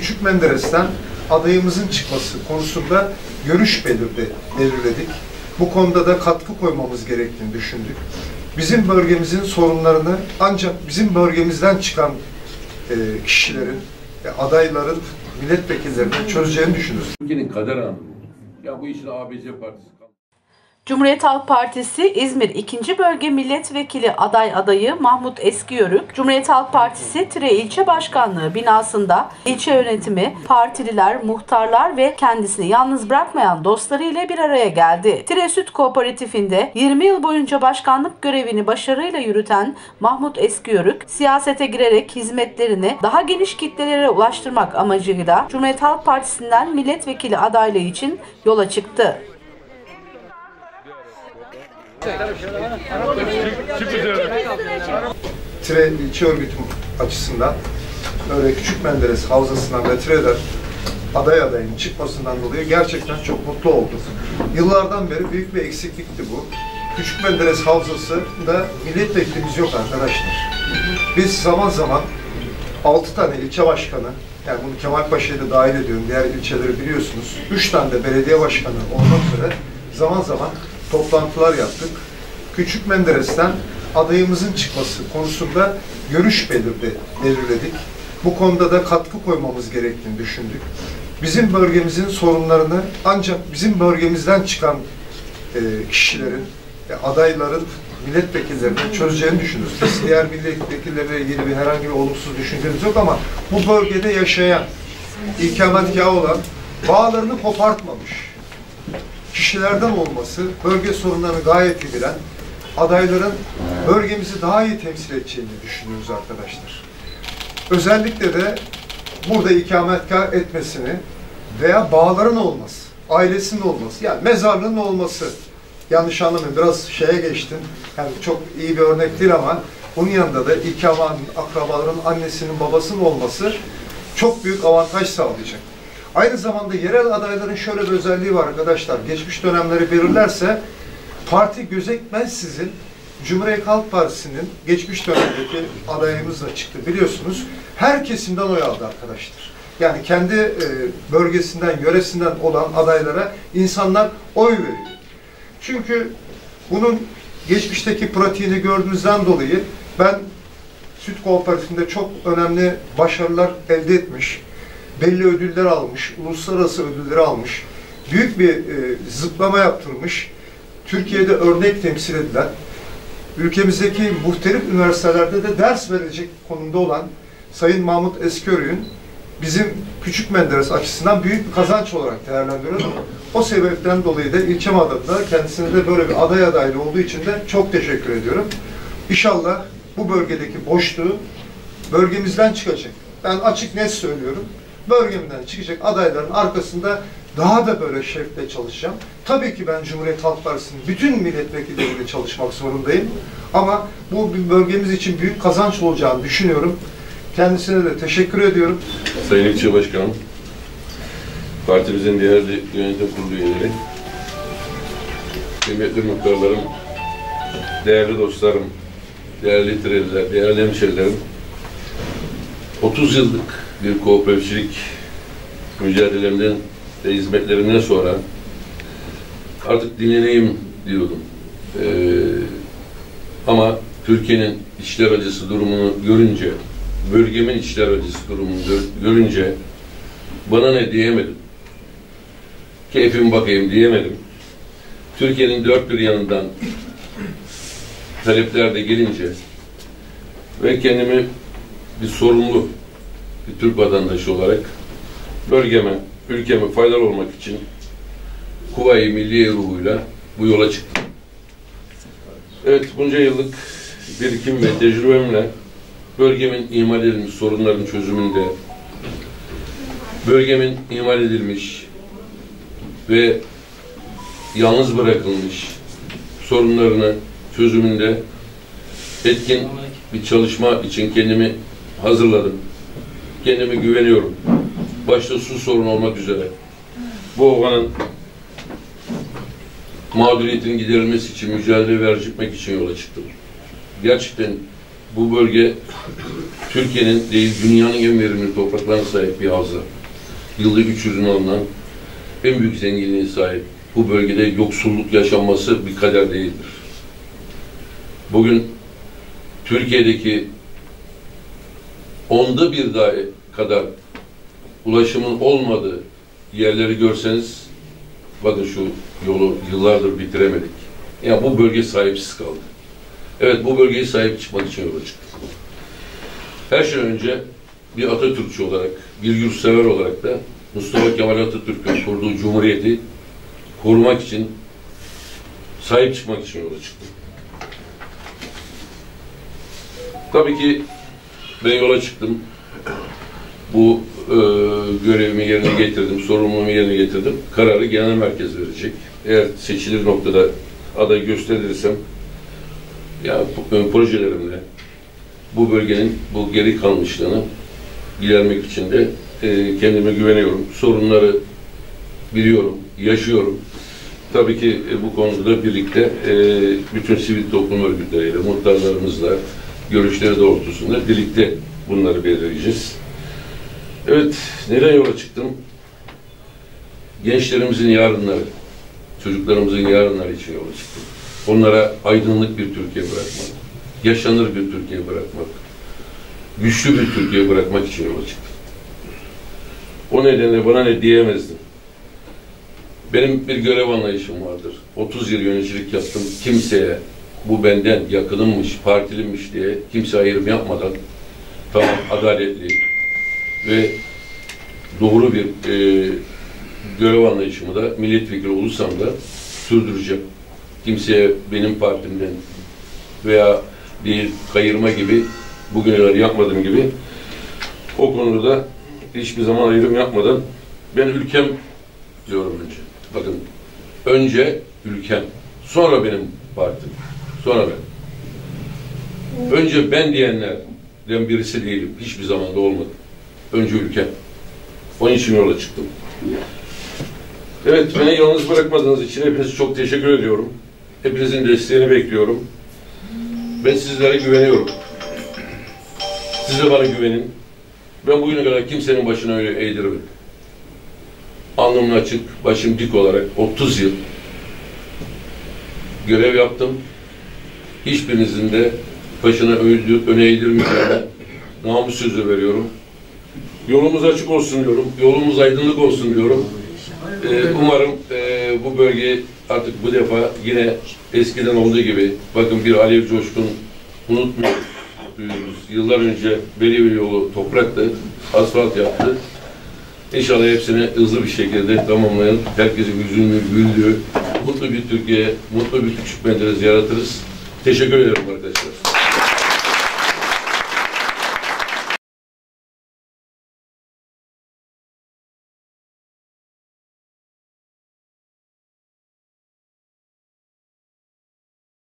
Küçük Menderes'ten adayımızın çıkması konusunda görüş belirledik. Bu konuda da katkı koymamız gerektiğini düşündük. Bizim bölgemizin sorunlarını ancak bizim bölgemizden çıkan kişilerin, adayların, milletvekillerinin çözeceğini düşünürüz. Ülkenin kader anı. Ya bu işin ABC partisi. Cumhuriyet Halk Partisi İzmir 2. Bölge Milletvekili adayı Mahmut Eskiyörük, Cumhuriyet Halk Partisi Tire İlçe Başkanlığı binasında ilçe yönetimi, partililer, muhtarlar ve kendisini yalnız bırakmayan dostları ile bir araya geldi. Tire Süt Kooperatifinde 20 yıl boyunca başkanlık görevini başarıyla yürüten Mahmut Eskiyörük, siyasete girerek hizmetlerini daha geniş kitlelere ulaştırmak amacıyla Cumhuriyet Halk Partisi'nden milletvekili adaylığı için yola çıktı. Tire ilçe örgütüm açısından böyle Küçük Menderes Havzası'ndan ve Tire'den adayın çıkmasından dolayı gerçekten çok mutlu oldum. Yıllardan beri büyük bir eksiklikti bu. Küçük Menderes Havzası'nda milletvekilimiz yok arkadaşlar. Biz zaman zaman 6 tane ilçe başkanı, yani bunu Kemalpaşa'yı da dahil ediyorum, diğer ilçeleri biliyorsunuz, 3 tane de belediye başkanı olmak üzere zaman zaman toplantılar yaptık. Küçük Menderes'ten adayımızın çıkması konusunda görüş belirledik. Bu konuda da katkı koymamız gerektiğini düşündük. Bizim bölgemizin sorunlarını ancak bizim bölgemizden çıkan kişilerin, adayların, milletvekillerinin çözeceğini düşünürüz. Biz diğer milletvekilleriyle ilgili bir herhangi bir olumsuz düşüncemiz yok ama bu bölgede yaşayan, ikametgahı olan, bağlarını kopartmamış kişilerden olması, bölge sorunlarını gayet iyi bilen adayların bölgemizi daha iyi temsil edeceğini düşünüyoruz arkadaşlar. Özellikle de burada ikametgah etmesini veya bağların olması, ailesinin olması, yani mezarlığının olması, yanlış anlamayın, biraz şeye geçtim, yani çok iyi bir örnek değil ama bunun yanında da akrabaların, annesinin, babasının olması çok büyük avantaj sağlayacak. Aynı zamanda yerel adayların şöyle bir özelliği var arkadaşlar. Geçmiş dönemleri belirlerse parti gözetmezsizin Cumhuriyet Halk Partisi'nin geçmiş dönemdeki adayımızla çıktı biliyorsunuz. Her kesimden oy aldı arkadaşlar. Yani kendi bölgesinden, yöresinden olan adaylara insanlar oy veriyor. Çünkü bunun geçmişteki pratiğini gördüğünüzden dolayı ben Süt Kooperatifinde çok önemli başarılar elde etmiş, belli ödüller almış, uluslararası ödülleri almış, büyük bir zıplama yaptırmış, Türkiye'de örnek temsil edilen, ülkemizdeki muhtelif üniversitelerde de ders verilecek konumda olan Sayın Mahmut Eskiyörük'ün bizim Küçük Menderes açısından büyük bir kazanç olarak değerlendiriyoruz. O sebepten dolayı da ilçem adına kendisine de böyle bir aday adaylı olduğu için de çok teşekkür ediyorum. İnşallah bu bölgedeki boşluğu bölgemizden çıkacak. Ben açık net söylüyorum. Bölgemden çıkacak adayların arkasında daha da böyle şevkle çalışacağım. Tabii ki ben Cumhuriyet Halk Partisi'nin bütün milletvekilleriyle çalışmak zorundayım. Ama bu bölgemiz için büyük kazanç olacağını düşünüyorum. Kendisine de teşekkür ediyorum. Sayın İlçe Başkanım, partimizin değerli yönetim kurulu üyeleri, kıymetli muhtarlarım, değerli dostlarım, değerli Tireliler, değerli hemşerilerim, 30 yıllık bir kooperatifçilik mücadelemden ve hizmetlerimden sonra artık dinleneyim diyordum. Ama Türkiye'nin içler acısı durumunu görünce, bölgemin içler acısı durumunu görünce bana ne diyemedim. Keyfime bakayım diyemedim. Türkiye'nin dört bir yanından talepler de gelince ve kendimi bir sorumlu bir Türk vatandaşı olarak bölgeme, ülkeme faydalı olmak için Kuvayi Milliye ruhuyla bu yola çıktım. Evet, bunca yıllık birikim ve tecrübemle bölgemin ihmal edilmiş sorunların çözümünde, bölgemin ihmal edilmiş ve yalnız bırakılmış sorunlarını çözümünde etkin bir çalışma için kendimi hazırladım. Kendime güveniyorum. Başta su sorunu olmak üzere. Bu ovanın mağduriyetinin giderilmesi için mücadele vermek için yola çıktım. Gerçekten bu bölge Türkiye'nin değil, dünyanın en verimli topraklarına sahip bir havza. Yılda 3 ürün alınan en büyük zenginliğe sahip. Bu bölgede yoksulluk yaşanması bir kader değildir. Bugün Türkiye'deki 1/10 daha kadar ulaşımın olmadığı yerleri görseniz, bakın şu yolu yıllardır bitiremedik. Yani bu bölge sahipsiz kaldı. Evet, bu bölgeye sahip çıkmak için yola çıktık. Her şeyden önce bir Atatürkçü olarak, bir yurtsever olarak da Mustafa Kemal Atatürk'ün kurduğu Cumhuriyeti korumak için, sahip çıkmak için yola çıktım. Tabii ki ben yola çıktım. Bu görevimi yerine getirdim, sorumluluğumu yerine getirdim. Kararı genel merkez verecek. Eğer seçilir noktada adayı gösterirsem, ya projelerimle bu bölgenin bu geri kalmışlığını gidermek için de kendime güveniyorum. Sorunları biliyorum, yaşıyorum. Tabii ki bu konuda da birlikte bütün sivil toplum örgütleriyle, muhtarlarımızla görüşleri doğrultusunda birlikte bunları belirleyeceğiz. Evet, neden yola çıktım? Gençlerimizin yarınları, çocuklarımızın yarınları için yola çıktım. Onlara aydınlık bir Türkiye bırakmak, yaşanır bir Türkiye bırakmak, güçlü bir Türkiye bırakmak için yola çıktım. O nedenle bana ne diyemezdim. Benim bir görev anlayışım vardır. 30 yıl yöneticilik yaptım. Kimseye bu benden yakınımmış, partilimmiş diye kimse ayrım yapmadan tamam, adaletli ve doğru bir görev anlayışımı da milletvekili olursam da sürdüreceğim. Kimseye benim partimden veya bir kayırma gibi bugüne kadar yapmadığım gibi o konuda hiçbir zaman ayrım yapmadan ben ülkem diyorum önce. Bakın, önce ülkem, sonra benim partim, sonra ben. Önce ben diyenlerden birisi değilim. Hiçbir zaman da olmadı. Önce ülkem. Onun için yola çıktım. Evet, beni yalnız bırakmadığınız için hepinize çok teşekkür ediyorum. Hepinizin desteğini bekliyorum. Ben sizlere güveniyorum. Siz de bana güvenin. Ben bugüne kadar kimsenin başına öyle eğdirmedim. Alnımın açık, başım dik olarak 30 yıl görev yaptım. Hiçbirinizin de başına öne eğdirmeyeceğine namus sözü veriyorum. Yolumuz açık olsun diyorum. Yolumuz aydınlık olsun diyorum. Umarım bu bölge artık bu defa yine eskiden olduğu gibi, bakın bir Alev Coşkun unutmuyoruz. Yıllar önce Believille yolu topraktı, asfalt yaptı. İnşallah hepsini hızlı bir şekilde tamamlayalım. Herkesin yüzünü güldüğü, mutlu bir Türkiye, mutlu bir Küçükmenderes yaratırız. Teşekkür ederim arkadaşlar.